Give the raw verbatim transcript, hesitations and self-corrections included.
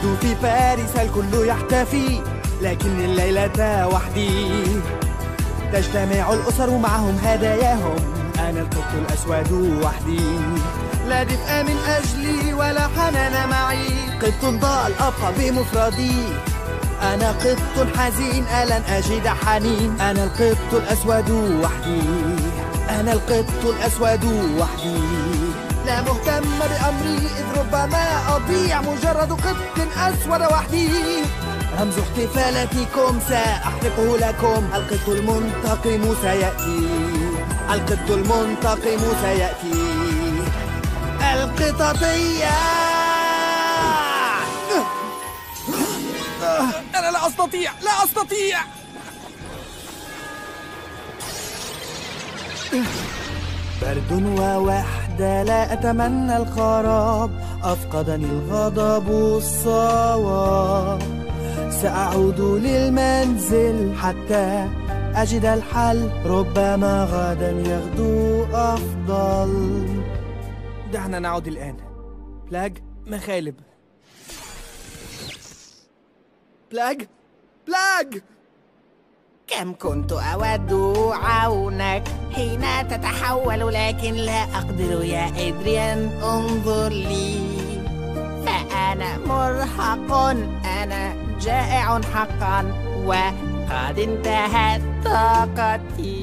أجد في باريس الكل يحتفي، لكن الليلة وحدي. تجتمع الأسر معهم هداياهم، أنا القط الأسود وحدي. لا دفء من أجلي ولا حنان معي، قط ضال أبقى بمفردي. أنا قط حزين ألن أجد حنين، أنا القط الأسود وحدي. أنا القط الأسود وحدي. لا مهتم بأمري إذ ربما أضيع، مجرد قط أسود وحدي. رمز احتفالاتكم سأحرقه لكم، القط المنتقم سيأتي. القط المنتقم سيأتي. القططية. أنا لا أستطيع، لا أستطيع. برد ووحدة لا أتمنى الخراب، أفقدني الغضب الصواب. سأعود للمنزل حتى أجد الحل، ربما غدا يغدو أفضل. دعنا نعود الآن. بلاج مخالب. بلاج بلاج كم كنت أود عونك حين تتحول، لكن لا أقدر يا إدريان، انظر لي. فأنا مرهق، أنا جائع حقا، وقد انتهت طاقتي.